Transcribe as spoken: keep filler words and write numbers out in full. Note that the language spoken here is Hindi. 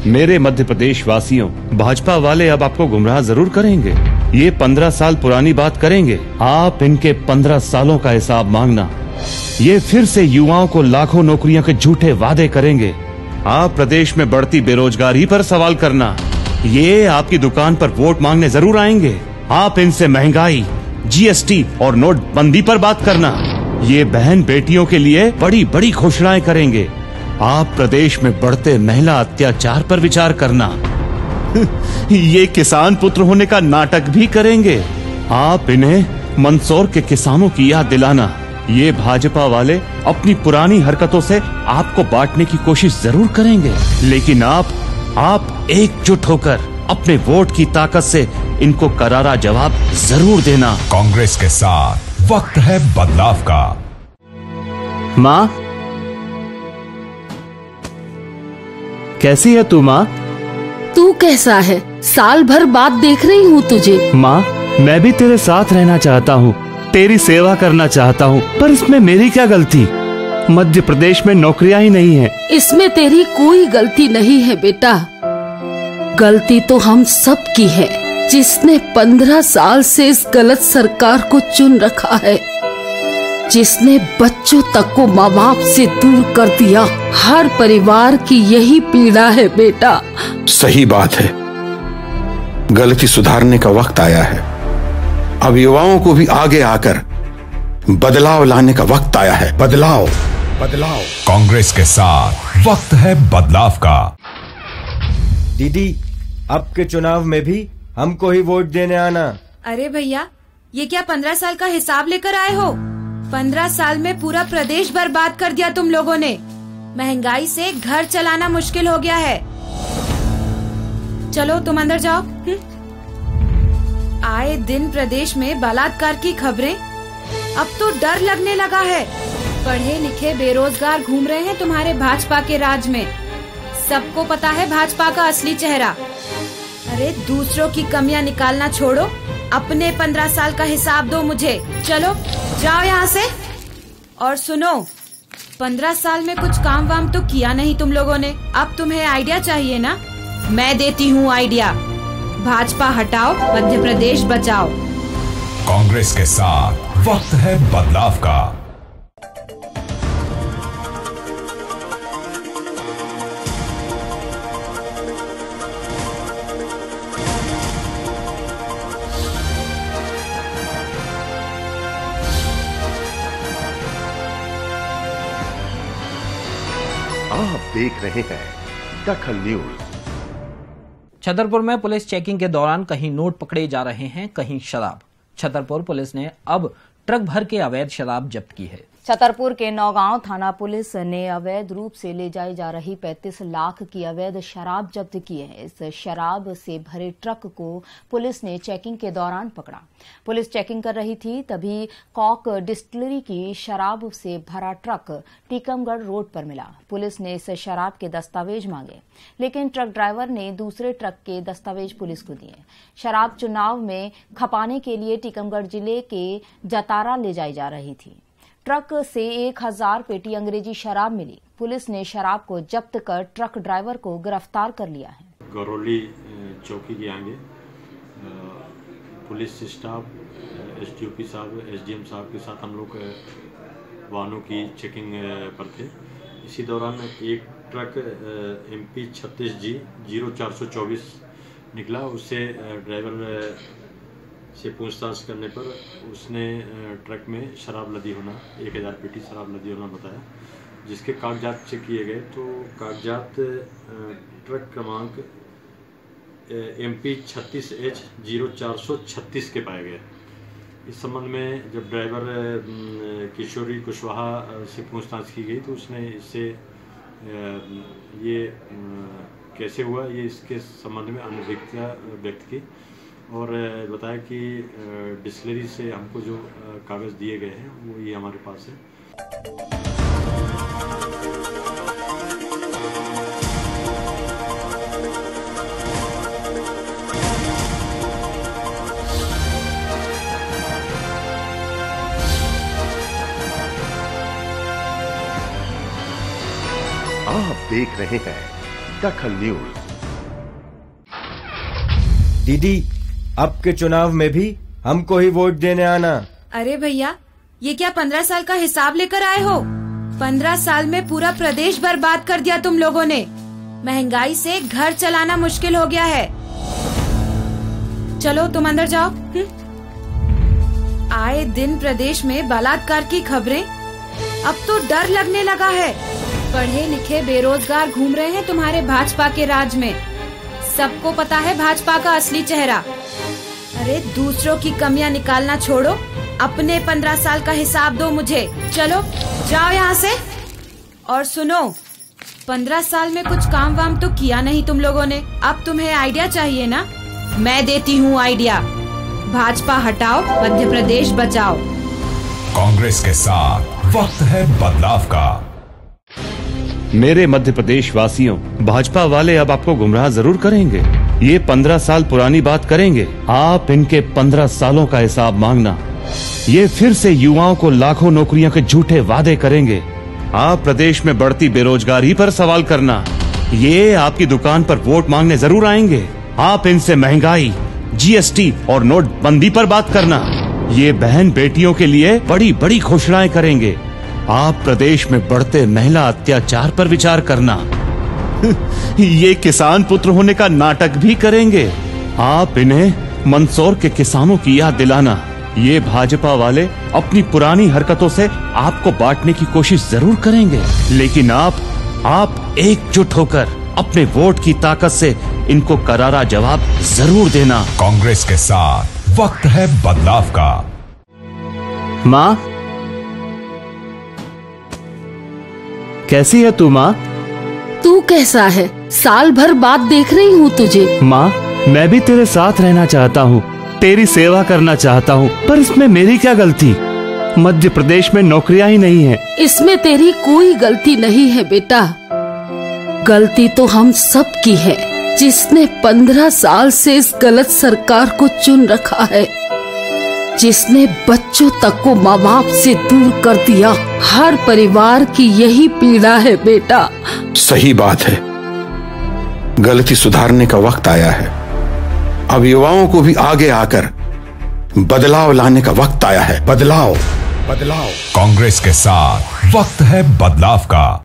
मेरे मध्य प्रदेश वासियों, भाजपा वाले अब आपको गुमराह जरूर करेंगे। ये पंद्रह साल पुरानी बात करेंगे। आप इनके पंद्रह सालों का हिसाब मांगना। ये फिर से युवाओं को लाखों नौकरियों के झूठे वादे करेंगे। आप प्रदेश में बढ़ती बेरोजगारी पर सवाल करना। ये आपकी दुकान पर वोट मांगने जरूर आएंगे। आप इनसे महंगाई, जीएसटी और नोटबंदी पर बात करना। ये बहन बेटियों के लिए बड़ी बड़ी घोषणाएं करेंगे। आप प्रदेश में बढ़ते महिला अत्याचार पर विचार करना। ये किसान पुत्र होने का नाटक भी करेंगे। आप इन्हें मंदसौर के किसानों की याद दिलाना। ये भाजपा वाले अपनी पुरानी हरकतों से आपको बांटने की कोशिश जरूर करेंगे, लेकिन आप आप एकजुट होकर अपने वोट की ताकत से इनको करारा जवाब जरूर देना। कांग्रेस के साथ वक्त है बदलाव का। माँ, कैसी है तू माँ? तू कैसा है? साल भर बाद देख रही हूँ तुझे। माँ, मैं भी तेरे साथ रहना चाहता हूँ, तेरी सेवा करना चाहता हूँ, पर इसमें मेरी क्या गलती? मध्य प्रदेश में नौकरियाँ ही नहीं है। इसमें तेरी कोई गलती नहीं है बेटा। गलती तो हम सब की है, जिसने पंद्रह साल से इस गलत सरकार को चुन रखा है, जिसने बच्चों तक को माँ बाप से दूर कर दिया। हर परिवार की यही पीड़ा है बेटा। सही बात है, गलती सुधारने का वक्त आया है। अब युवाओं को भी आगे आकर बदलाव लाने का वक्त आया है। बदलाव बदलाव कांग्रेस के साथ वक्त है बदलाव का। दीदी, अब के चुनाव में भी हमको ही वोट देने आना। अरे भैया, ये क्या पंद्रह साल का हिसाब लेकर आए हो? पंद्रह साल में पूरा प्रदेश बर्बाद कर दिया तुम लोगों ने। महंगाई से घर चलाना मुश्किल हो गया है। चलो तुम अंदर जाओ। आए दिन प्रदेश में बलात्कार की खबरें। अब तो डर लगने लगा है। पढ़े लिखे बेरोजगार घूम रहे हैं तुम्हारे भाजपा के राज में। सबको पता है भाजपा का असली चेहरा। अरे दूसरों की कमियां निकालना छोड़ो, अपने पंद्रह साल का हिसाब दो मुझे। चलो जाओ यहाँ से। और सुनो, पंद्रह साल में कुछ काम वाम तो किया नहीं तुम लोगों ने। अब तुम्हें आइडिया चाहिए ना? मैं देती हूँ आइडिया। भाजपा हटाओ, मध्य प्रदेश बचाओ। कांग्रेस के साथ वक्त है बदलाव का। आप देख रहे हैं दखल न्यूज। छतरपुर में पुलिस चेकिंग के दौरान कहीं नोट पकड़े जा रहे हैं, कहीं शराब। छतरपुर पुलिस ने अब ट्रक भर के अवैध शराब जब्त की है। छतरपुर के नौगांव थाना पुलिस ने अवैध रूप से ले जाई जा रही पैंतीस लाख की अवैध शराब जब्त की है। इस शराब से भरे ट्रक को पुलिस ने चेकिंग के दौरान पकड़ा। पुलिस चेकिंग कर रही थी, तभी कॉक डिस्टिलरी की शराब से भरा ट्रक टीकमगढ़ रोड पर मिला। पुलिस ने इस शराब के दस्तावेज मांगे, लेकिन ट्रक ड्राइवर ने दूसरे ट्रक के दस्तावेज पुलिस को दिए। शराब चुनाव में खपाने के लिए टीकमगढ़ जिले के जतारा ले जाई जा रही थी। ट्रक से एक हजार पेटी अंग्रेजी शराब मिली। पुलिस ने शराब को जब्त कर ट्रक ड्राइवर को गिरफ्तार कर लिया है। गौरौली चौकी के आगे पुलिस स्टाफ, एसडीओपी साहब, एसडीएम साहब के साथ हम लोग वाहनों की चेकिंग पर थे। इसी दौरान एक ट्रक एमपी छत्तीस जी जीरो चार सौ चौबीस निकला। उससे ड्राइवर से पूछताछ करने पर उसने ट्रक में शराब लदी होना, एक हज़ार पेटी शराब लदी होना बताया, जिसके कागजात चेक किए गए तो कागजात ट्रक क्रमांक एम पी छत्तीस एच जीरो चार सौ छत्तीस के पाए गए। इस संबंध में जब ड्राइवर किशोरी कुशवाहा से पूछताछ की गई तो उसने इससे ये कैसे हुआ, ये इसके संबंध में अनभिज्ञता व्यक्त की और बताया कि डिस्टिलरी से हमको जो कागज़ दिए गए हैं वो ये हमारे पास है। आप देख रहे हैं दखल न्यूज। दीदी, अब के चुनाव में भी हमको ही वोट देने आना। अरे भैया, ये क्या पंद्रह साल का हिसाब लेकर आए हो? पंद्रह साल में पूरा प्रदेश बर्बाद कर दिया तुम लोगों ने। महंगाई से घर चलाना मुश्किल हो गया है। चलो तुम अंदर जाओ। हुँ? आए दिन प्रदेश में बलात्कार की खबरें, अब तो डर लगने लगा है। पढ़े लिखे बेरोजगार घूम रहे हैं तुम्हारे भाजपा के राज में। सबको पता है भाजपा का असली चेहरा। अरे दूसरों की कमियां निकालना छोड़ो, अपने पंद्रह साल का हिसाब दो मुझे। चलो जाओ यहाँ से। और सुनो, पंद्रह साल में कुछ काम वाम तो किया नहीं तुम लोगों ने। अब तुम्हें आइडिया चाहिए ना? मैं देती हूँ आइडिया। भाजपा हटाओ, मध्य प्रदेश बचाओ। कांग्रेस के साथ वक्त है बदलाव का। मेरे मध्य प्रदेश वासियों, भाजपा वाले अब आपको गुमराह जरूर करेंगे। ये पंद्रह साल पुरानी बात करेंगे। आप इनके पंद्रह सालों का हिसाब मांगना। ये फिर से युवाओं को लाखों नौकरियों के झूठे वादे करेंगे। आप प्रदेश में बढ़ती बेरोजगारी पर सवाल करना। ये आपकी दुकान पर वोट मांगने जरूर आएंगे। आप इनसे महंगाई, जीएसटी और नोटबंदी पर बात करना। ये बहन बेटियों के लिए बड़ी बड़ी घोषणाएं करेंगे। आप प्रदेश में बढ़ते महिला अत्याचार पर विचार करना। ये किसान पुत्र होने का नाटक भी करेंगे। आप इन्हें मंदसौर के किसानों की याद दिलाना। ये भाजपा वाले अपनी पुरानी हरकतों से आपको बांटने की कोशिश जरूर करेंगे, लेकिन आप आप एकजुट होकर अपने वोट की ताकत से इनको करारा जवाब जरूर देना। कांग्रेस के साथ वक्त है बदलाव का। माँ, कैसी है तू माँ? तू कैसा है? साल भर बाद देख रही हूँ तुझे। माँ, मैं भी तेरे साथ रहना चाहता हूँ, तेरी सेवा करना चाहता हूँ, पर इसमें मेरी क्या गलती? मध्य प्रदेश में नौकरियां ही नहीं है। इसमें तेरी कोई गलती नहीं है बेटा। गलती तो हम सब की है, जिसने पंद्रह साल से इस गलत सरकार को चुन रखा है, जिसने बच्चों तक को माँ बाप से दूर कर दिया। हर परिवार की यही पीड़ा है बेटा। सही बात है, गलती सुधारने का वक्त आया है। अब युवाओं को भी आगे आकर बदलाव लाने का वक्त आया है। बदलाव, बदलाव। कांग्रेस के साथ वक्त है बदलाव का।